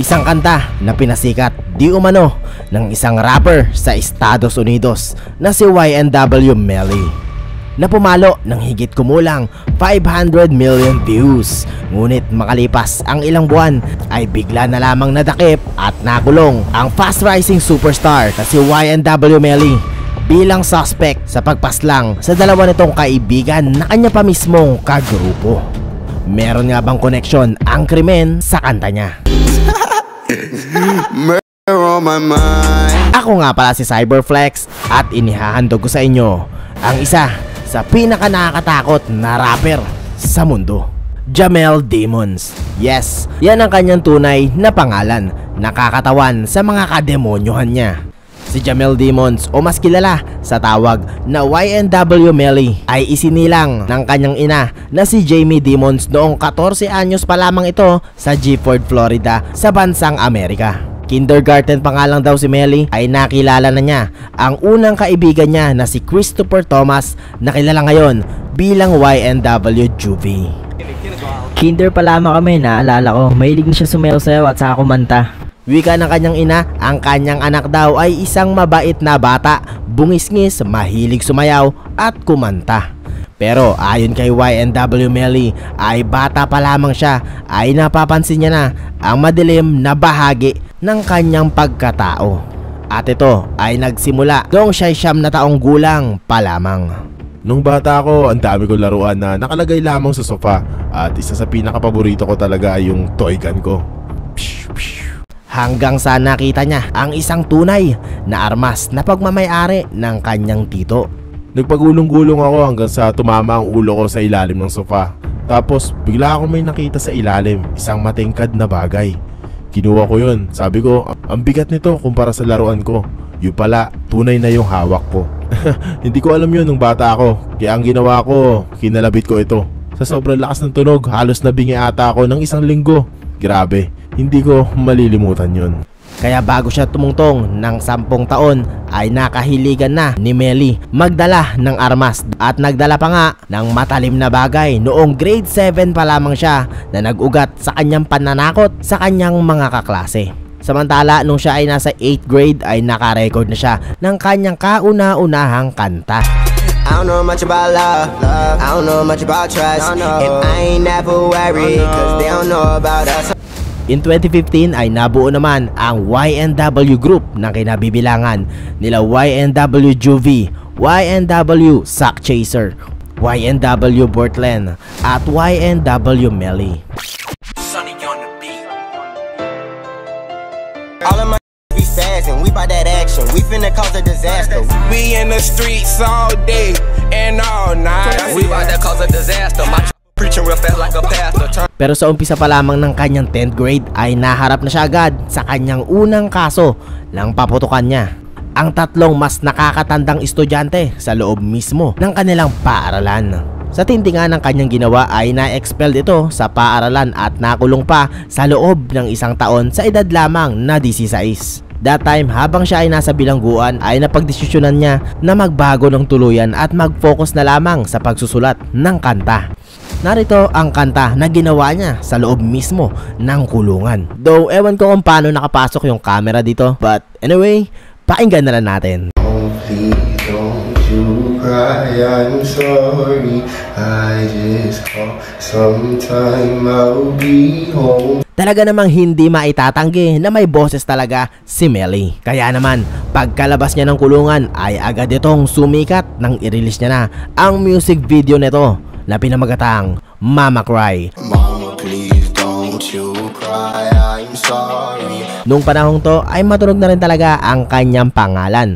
Isang kanta na pinasikat di umano ng isang rapper sa Estados Unidos na si YNW Melly, na pumalo ng higit kumulang 500 million views. Ngunit makalipas ang ilang buwan ay bigla na lamang nadakip at nakulong ang fast rising superstar na si YNW Melly bilang suspect sa pagpaslang sa dalawa nitong kaibigan na kanya pa mismong kagrupo. Meron nga bang koneksyon ang krimen sa kanta niya? Ako nga pala si Cyberflex at inihahandog ko sa inyo ang isa sa pinaka nakakatakot na rapper sa mundo, Jamel Demons. Yes, yan ang kanyang tunay na pangalan, nakakatawan sa mga kademonyohan niya. Si Jamel Demons o mas kilala sa tawag na YNW Melly ay isinilang ng kanyang ina na si Jamie Demons noong 14 anyos pa lamang ito sa Gifford, Florida sa bansang Amerika. Kindergarten pa nga lang daw si Melly ay nakilala na niya ang unang kaibigan niya na si Christopher Thomas na kilala ngayon bilang YNW Juvie. Kinder pa lamang kami, naalala ko, mahilig na siya sumayaw-sayaw at saka kumanta. Wika ng kanyang ina, ang kanyang anak daw ay isang mabait na bata, bungis-ngis, mahilig sumayaw at kumanta. Pero ayon kay YNW Melly ay bata pa lamang siya ay napapansin niya na ang madilim na bahagi ng kanyang pagkatao. At ito ay nagsimula noong siya 9 na taong gulang pa lamang. Nung bata ako, ang dami kong laruan na nakalagay lamang sa sofa at isa sa pinakapaborito ko talaga ay yung toy gun ko. Hanggang sa nakita niya ang isang tunay na armas na pagmamay-ari ng kanyang tito. Nagpagulong-gulong ako hanggang sa tumama ang ulo ko sa ilalim ng sofa. Tapos bigla akong may nakita sa ilalim, isang matingkad na bagay. Kinuha ko yun, sabi ko ang bigat nito kumpara sa laruan ko. Yung pala, tunay na yung hawak ko. Hindi ko alam yun nung bata ako, kaya ang ginawa ko, kinalabit ko ito. Sa sobrang lakas ng tunog, halos nabingi ata ako ng 1 linggo. Grabe, hindi ko malilimutan yun. Kaya bago siya tumungtong ng 10 taon ay nakahiligan na ni Melly magdala ng armas at nagdala pa nga ng matalim na bagay noong grade 7 pa lamang siya na nag-ugat sa kanyang pananakot sa kanyang mga kaklase. Samantala nung siya ay nasa 8th grade ay nakarecord na siya ng kanyang kauna-unahang kanta. I don't know much about love, I don't know much about trust, and I ain't never worried, cause they don't know about us. In 2015 ay nabuo naman ang YNW Group na kinabibilangan nila YNW Juvie, YNW Sock Chaser, YNW Bortlen at YNW Melly. All of my be fast and we bout that action, we finna cause a disaster. We in the streets all day and all night. We bout to cause a disaster. My preaching real fast like a pastor. Pero sa umpisa pa lamang ng kanyang 10th grade ay naharap na siya agad sa kanyang unang kaso ng paputukan niya ang 3 mas nakakatandang estudyante sa loob mismo ng kanilang paaralan. Sa tindi nga ng kanyang ginawa ay na-expelled ito sa paaralan at nakulong pa sa loob ng 1 taon sa edad lamang na 16. That time habang siya ay nasa bilangguan ay napagdesisyonan niya na magbago ng tuluyan at mag-focus na lamang sa pagsusulat ng kanta. Narito ang kanta na ginawa niya sa loob mismo ng kulungan. Though ewan ko kung paano nakapasok yung camera dito, but anyway, pakinggan na lang natin. Oh, please don't you cry, I'm sorry, I just call, sometime I'll be home. Talaga namang hindi maitatanggi na may boses talaga si Melly. Kaya naman, pagkalabas niya ng kulungan ay agad itong sumikat nang i-release niya na ang music video nito na pinamagatang Mama Cry. Mama, please don't you cry, I'm sorry. Nung panahong to ay matunog na rin talaga ang kanyang pangalan.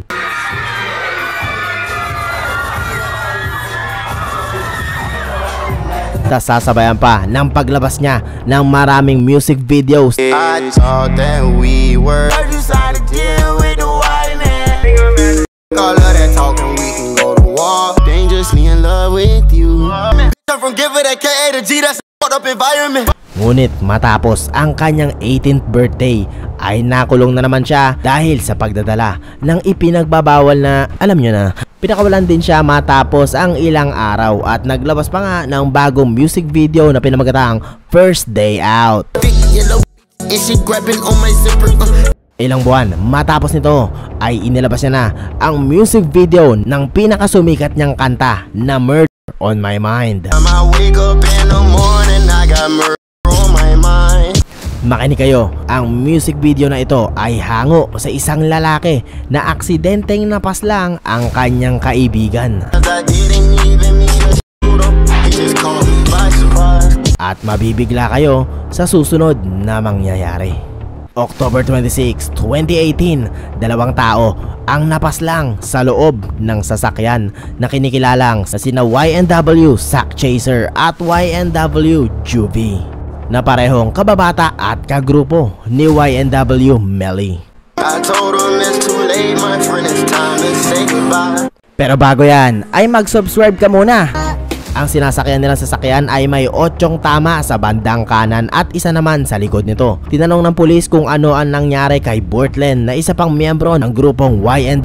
Tas sasabayan pa ng paglabas niya ng maraming music videos. I thought that we were decided to deal with the white man. All of that talking, we can go to war. Dangerously in love with you. From give it a K to G, that's a fucked up environment. Ngunit matapos ang kanyang 18th birthday ay nakulong na naman siya dahil sa pagdadala ng ipinagbabawal na, alam nyo na, pinakawalan din siya matapos ang ilang araw at naglabas pa nga ng bagong music video na pinamagatang First Day Out. and she grabbing on my zipper. Ilang buwan matapos nito ay inilabas niya na ang music video ng pinakasumikat niyang kanta na Murder on My Mind. I wake up in the morning, I got murder on my mind. Makinig kayo, ang music video na ito ay hango sa isang lalaki na aksidenteng napaslang ang kanyang kaibigan. I didn't even need a shoot up, he just caught me by surprise. At mabibigla kayo sa susunod na mangyayari. October 26, 2018, 2 tao ang napaslang sa loob ng sasakyan na kinikilalang sa sina YNW Sack Chaser at YNW Juvie, na parehong kababata at kagrupo ni YNW Melly. I told him it's too late, my friend, it's time to say goodbye. Pero bago yan, ay mag-subscribe ka muna. Ang sinasakyan nilang sasakyan ay may 8 tama sa bandang kanan at isa naman sa likod nito. Tinanong ng pulis kung ano ang nangyari kay Bortlen na isa pang miyembro ng grupong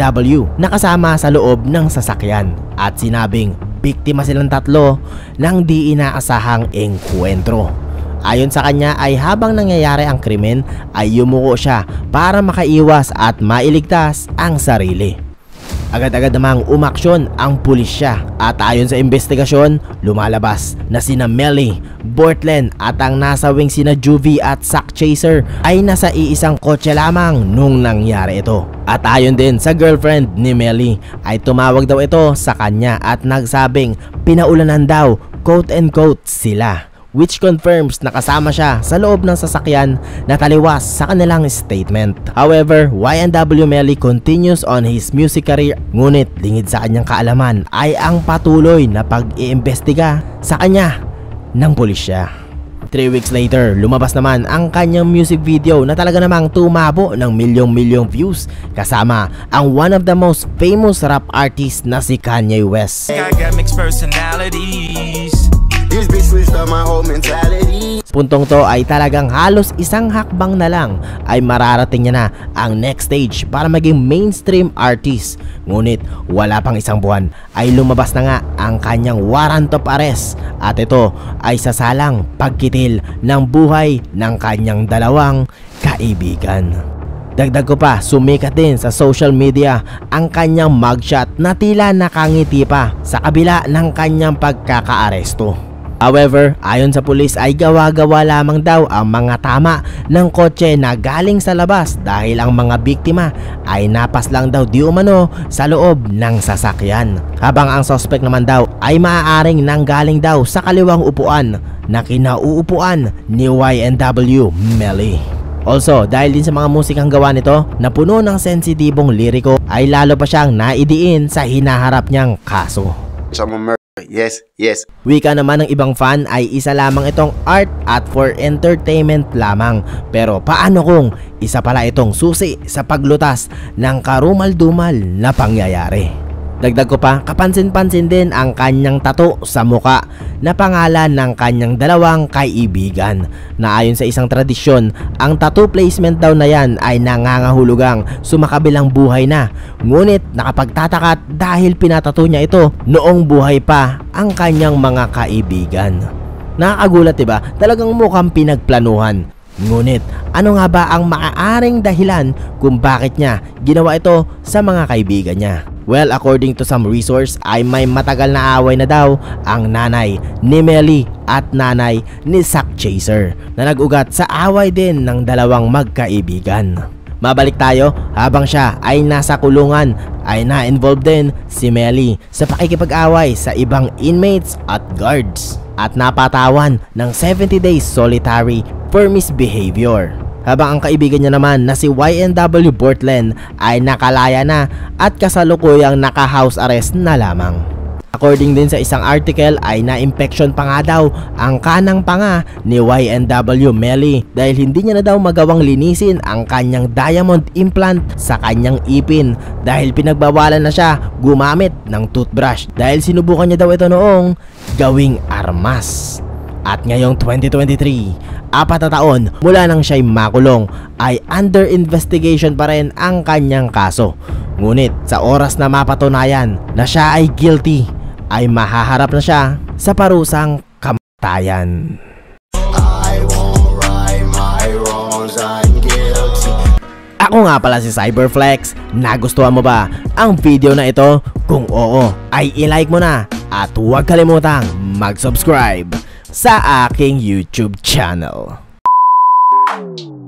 YNW na kasama sa loob ng sasakyan. At sinabing biktima silang 3 ng di inaasahang engkwentro. Ayon sa kanya ay habang nangyayari ang krimen ay yumuko siya para makaiwas at mailigtas ang sarili. Agad-agad namang umaksyon ang pulisya at ayon sa investigasyon, lumalabas na sina Melly, Bortlen at ang nasawing sina Juvie at Sack Chaser ay nasa iisang kotse lamang nung nangyari ito. At ayon din sa girlfriend ni Melly ay tumawag daw ito sa kanya at nagsabing pinaulanan daw quote-unquote sila, which confirms na kasama siya sa loob ng sasakyan na taliwas sa kanilang statement. However, YNW Melly continues on his music career, ngunit lingid sa kanyang kaalaman ay ang patuloy na pag-iimbestiga sa kanya ng pulisya. 3 weeks later, lumabas naman ang kanyang music video na talaga namang tumabo ng milyong-milyong views kasama ang one of the most famous rap artist na si Kanye West. I got mixed personalities. This bitch switched up my whole mentality. Puntong to ay talagang halos isang hakbang na lang ay mararating niya na ang next stage para maging mainstream artist. Ngunit wala pang isang buwan ay lumabas na nga ang kanyang warrant of arrest at ito ay sasalang pagkitil ng buhay ng kanyang 2 kaibigan. Dagdag ko pa, sumikat din sa social media ang kanyang mugshot na tila nakangiti pa sa kabila ng kanyang pagkakaaresto. However, ayon sa pulis ay gawa-gawa lamang daw ang mga tama ng kotse na galing sa labas dahil ang mga biktima ay napas lang daw di umano sa loob ng sasakyan. Habang ang suspect naman daw ay maaaring nanggaling daw sa kaliwang upuan na kinauupuan ni YNW Melly. Also, dahil din sa mga musikang gawa nito na puno ng sensitibong liriko ay lalo pa siyang naidiin sa hinaharap niyang kaso. Yes, yes. Wika naman ng ibang fan ay isa lamang itong art at for entertainment lamang. Pero paano kung isa pala itong susi sa paglutas ng karumal-dumal na pangyayari? Dagdag ko pa, kapansin-pansin din ang kanyang tattoo sa muka na pangalan ng kanyang 2 kaibigan, na ayon sa isang tradisyon, ang tattoo placement daw na yan ay nangangahulugang sumakabilang buhay na. Ngunit nakapagtatakat dahil pinatato niya ito noong buhay pa ang kanyang mga kaibigan. Nakakagulat, diba? Talagang mukhang pinagplanuhan. Ngunit ano nga ba ang maaaring dahilan kung bakit niya ginawa ito sa mga kaibigan niya? Well, according to some resource ay may matagal na away na daw ang nanay ni Melly at nanay ni Sack Chaser na nag-ugat sa away din ng 2 magkaibigan. Mabalik tayo, habang siya ay nasa kulungan ay na-involved din si Melly sa pakikipag-away sa ibang inmates at guards at napatawan ng 70 days solitary for misbehavior. Habang ang kaibigan niya naman na si YNW Bortlen ay nakalaya na at kasalukuyang naka-house arrest na lamang. According din sa isang article ay na-infection pa nga daw ang kanang panga ni YNW Melly dahil hindi niya na daw magawang linisin ang kanyang diamond implant sa kanyang ipin dahil pinagbawalan na siya gumamit ng toothbrush dahil sinubukan niya daw ito noong gawing armas. At ngayong 2023, 4 na taon mula nang siya'y makulong, ay under investigation pa rin ang kanyang kaso. Ngunit sa oras na mapatunayan na siya ay guilty, ay mahaharap na siya sa parusang kamatayan. I won't right my wrongs. Ako nga pala si Cyberflex. Nagustuhan mo ba ang video na ito? Kung oo, ay i-like mo na at huwag kalimutang mag-subscribe sa aking YouTube channel.